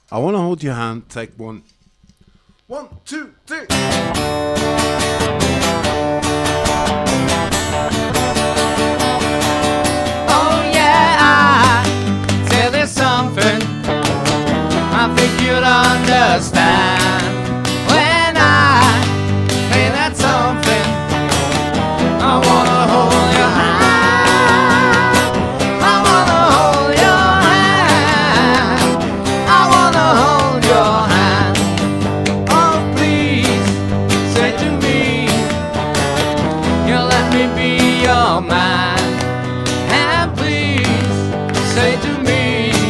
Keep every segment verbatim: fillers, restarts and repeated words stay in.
I want to hold your hand. Take one. One, two, three. Oh yeah, I tell you something I think you'll understand when I say that something. I wanna hold your hand. I wanna hold your hand. I wanna hold your hand. Oh please, say to me, you let me be your man. And please, say to me,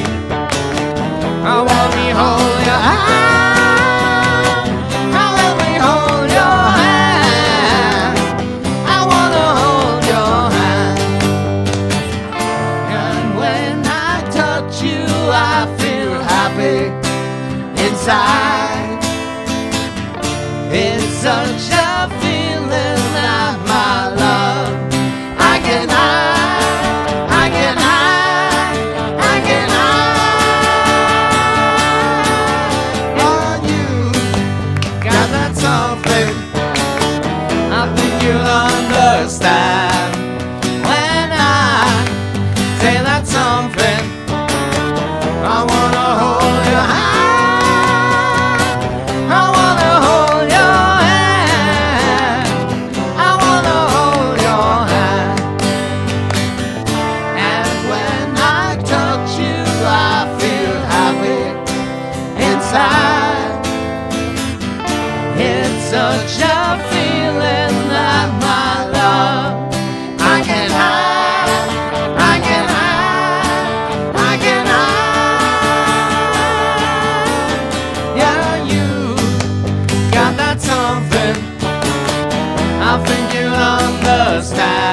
I want me hold your hand. I let me hold your hand. I wanna hold your hand. And when I touch you, I feel happy inside. It's such a feeling that my love I can hide, I can hide, I can hide. On you, got that something I think you'll understand when I say that something. I wanna hold your hand. I wanna hold your hand. I wanna hold your hand. And when I touch you, I feel happy inside. It's such a feeling that my love I can hide, I can hide, I can hide. Yeah, you got that something I think you'll understand.